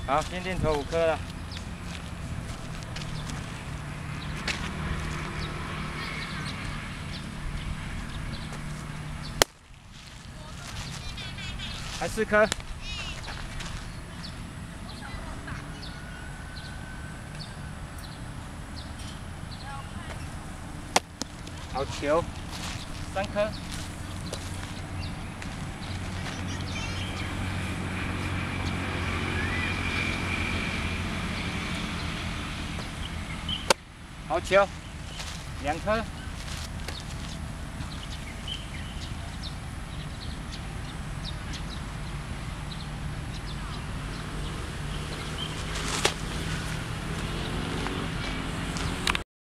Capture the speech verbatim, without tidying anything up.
好，限定投五颗了。还四颗。好球，三颗。 好球，两颗。